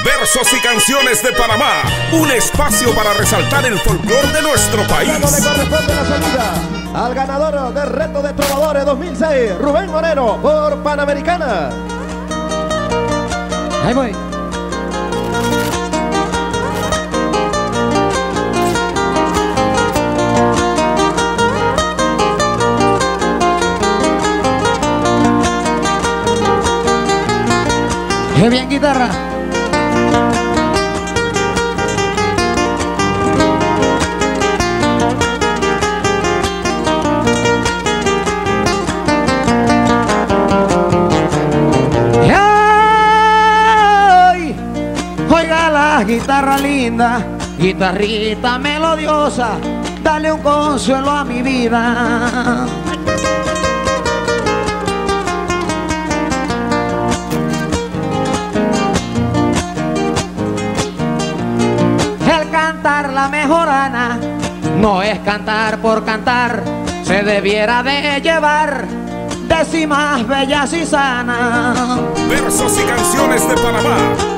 Versos y canciones de Panamá, un espacio para resaltar el folclor de nuestro país. Ya no le corresponde la salida al ganador del Reto de Trovadores 2006, Rubén Moreno, por Panamericana. Ahí voy. ¡Qué bien, guitarra! ¡Ay! Oiga la guitarra linda, guitarrita melodiosa, dale un consuelo a mi vida. La mejorana no es cantar por cantar, se debiera de llevar décimas bellas y sanas. Versos y canciones de Panamá.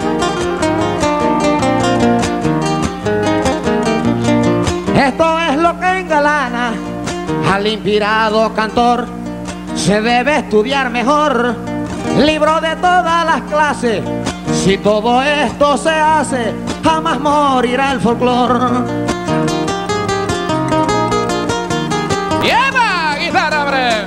Esto es lo que engalana al inspirado cantor, se debe estudiar mejor, libro de todas las clases. Si todo esto se hace, jamás morirá el folclor. ¡Lleva, guitarra, hombre!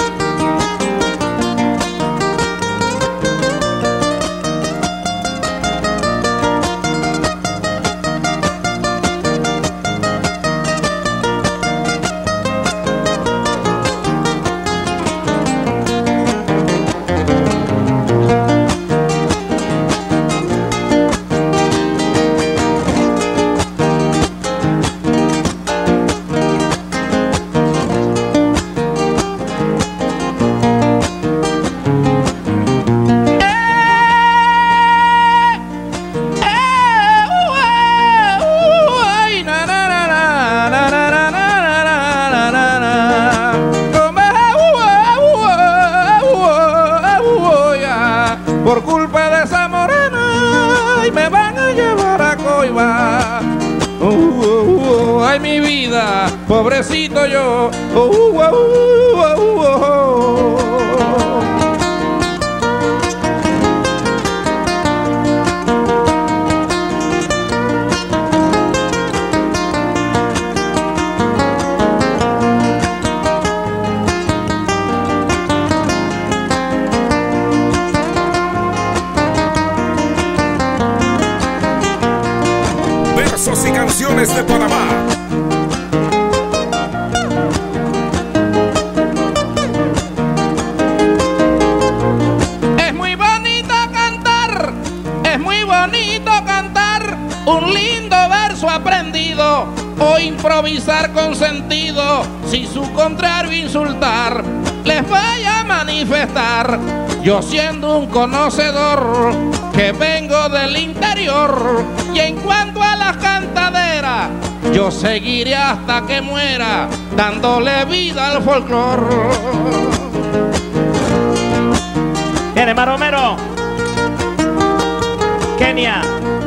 Por culpa de esa morena, ay, me van a llevar a coiba. Ay, mi vida, pobrecito yo. Versos y canciones de Panamá. Es muy bonito cantar, es muy bonito cantar un lindo verso aprendido o improvisar con sentido. Si su contrario insultar, les voy a manifestar. Yo siendo un conocedor que vengo del interior, y en cuanto a las cantaderas, yo seguiré hasta que muera dándole vida al folclor. Viene Maromero, Kenia.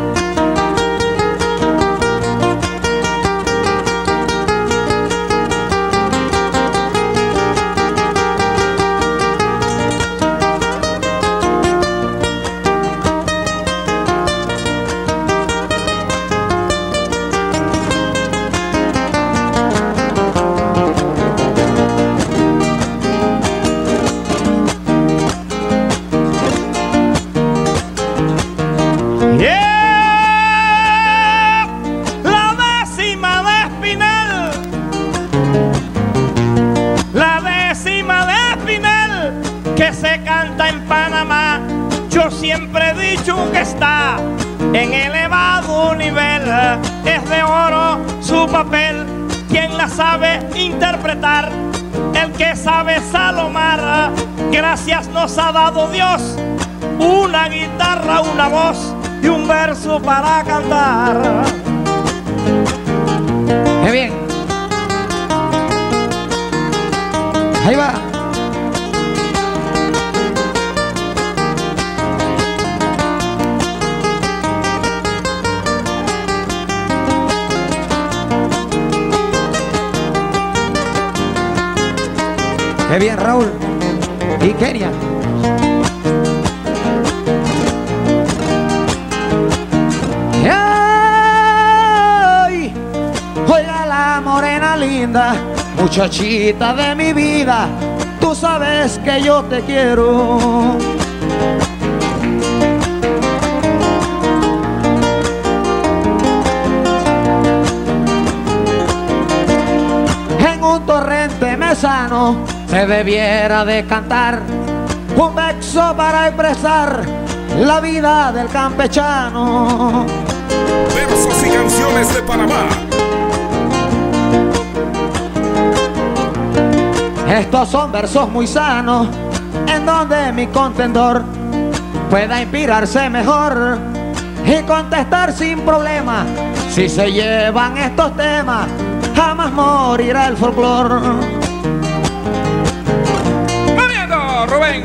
Que se canta en Panamá, yo siempre he dicho que está en elevado nivel. Es de oro su papel, quien la sabe interpretar, el que sabe salomar. Gracias nos ha dado Dios, una guitarra, una voz y un verso para cantar. ¡Qué bien! Ahí va. Qué bien, Raúl. Y Kenia. ¡Ay! Oiga la morena linda, muchachita de mi vida, tú sabes que yo te quiero. En un torrente mesano se debiera de cantar un verso para expresar la vida del campechano. Versos y canciones de Panamá. Estos son versos muy sanos, en donde mi contendor pueda inspirarse mejor y contestar sin problema. Si se llevan estos temas, jamás morirá el folclor. ¡Moviendo, Rubén!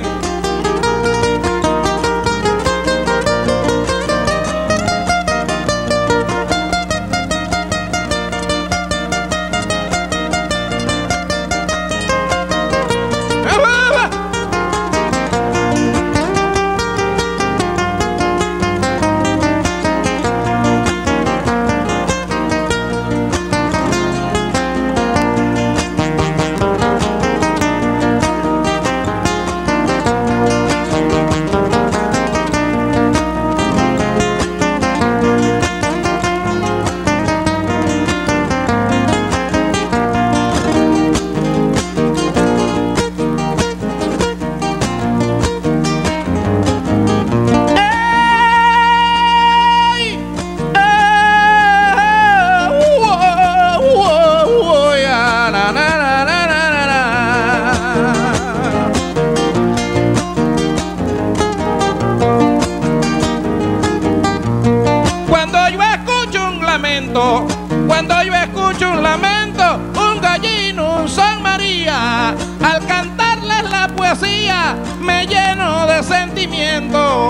Cuando yo escucho un lamento, un gallino, un San María, al cantarles la poesía me lleno de sentimiento.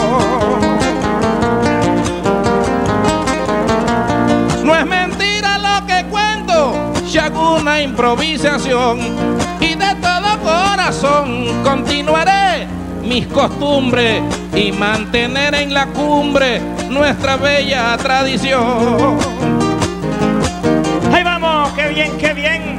No es mentira lo que cuento, si hago una improvisación y de todo corazón continuaré mis costumbres y mantener en la cumbre nuestra bella tradición. ¡Ahí vamos! ¡Qué bien, qué bien!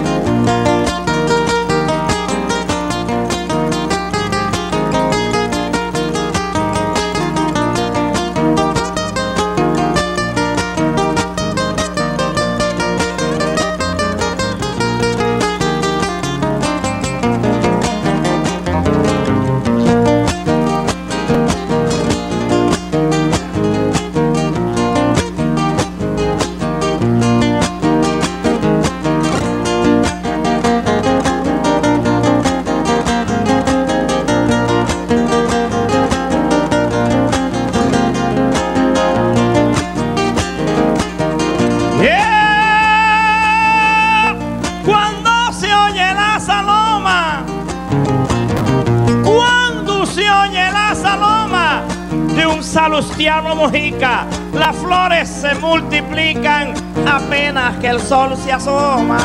Salustiano Mojica, las flores se multiplican apenas que el sol se asoma.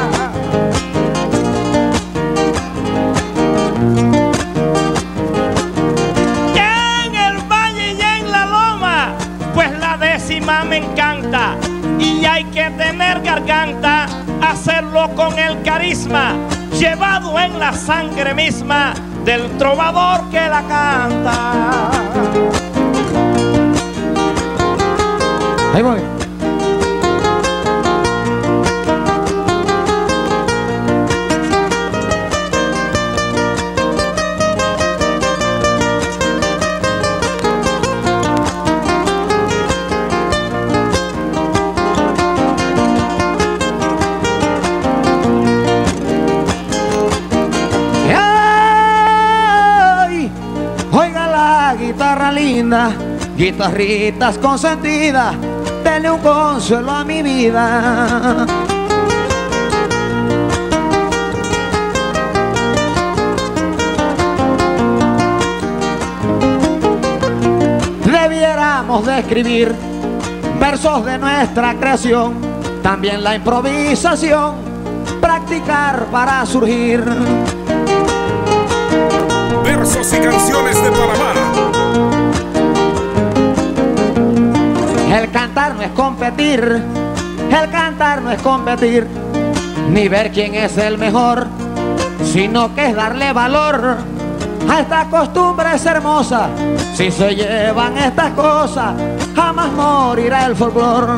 Ya en el valle y en la loma, pues la décima me encanta y hay que tener garganta, hacerlo con el carisma llevado en la sangre misma del trovador que la canta. Ahí voy. ¡Ay! Oiga la guitarra linda, guitarritas consentidas, denle un consuelo a mi vida. Debiéramos de escribir versos de nuestra creación, también la improvisación, practicar para surgir. Versos y canciones de Panamá. El cantar no es competir, el cantar no es competir, ni ver quién es el mejor, sino que es darle valor a esta costumbre es hermosa. Si se llevan estas cosas, jamás morirá el folclor.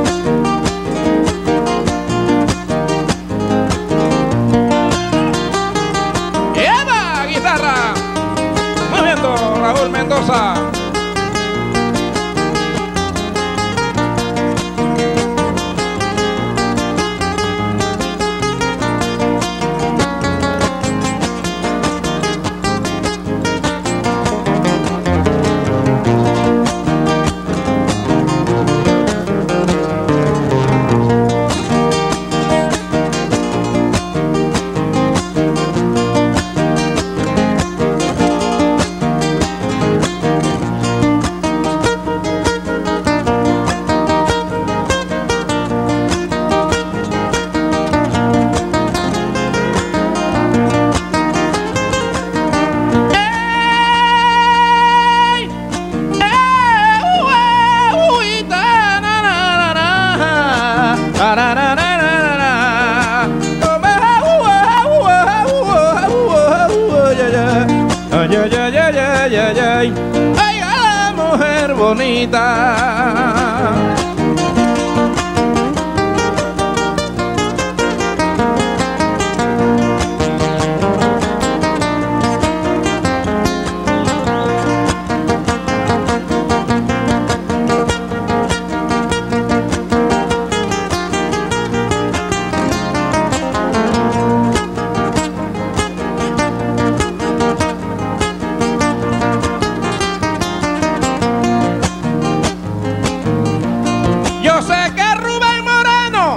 ¡Eva, guitarra! Moviendo Raúl Mendoza. Ay, a la mujer bonita. Yo sé que Rubén Moreno,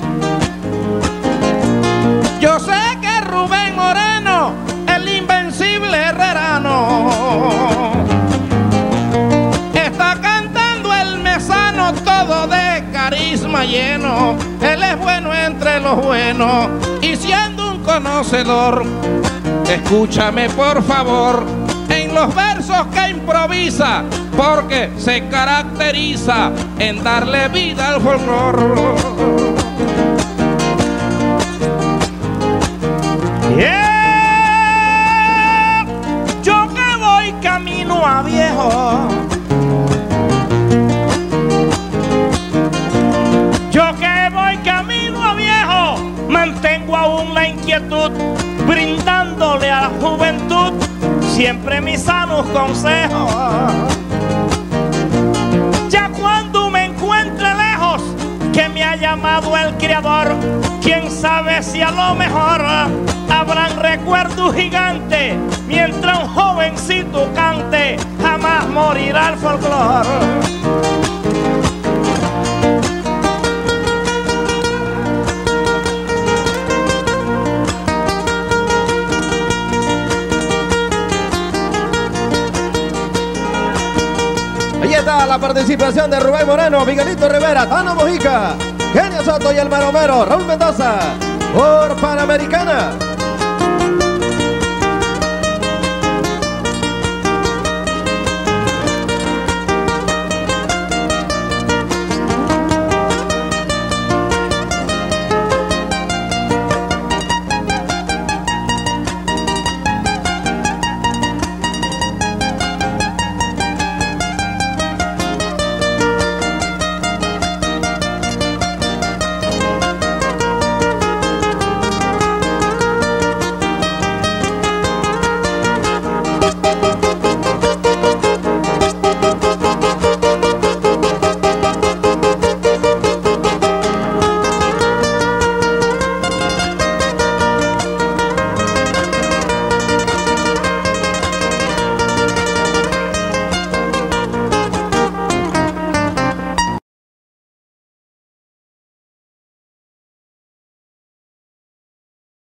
yo sé que Rubén Moreno, el invencible herrerano, está cantando el mesano todo de carisma lleno. Él es bueno entre los buenos y siendo un conocedor, escúchame por favor en los versos que improvisa, porque se caracteriza en darle vida al folclor. Yeah. Yo que voy camino a viejo, yo que voy camino a viejo, mantengo aún la inquietud, brindándole a la juventud siempre mis sanos consejos. Ya cuando me encuentre lejos, que me ha llamado el Creador, quién sabe si a lo mejor habrán recuerdos gigantes, mientras un jovencito cante, jamás morirá el folclor. Ahí está la participación de Rubén Moreno, Miguelito Rivera, Tano Mojica, Genio Soto y el Maromero, Raúl Mendoza, por Panamericana.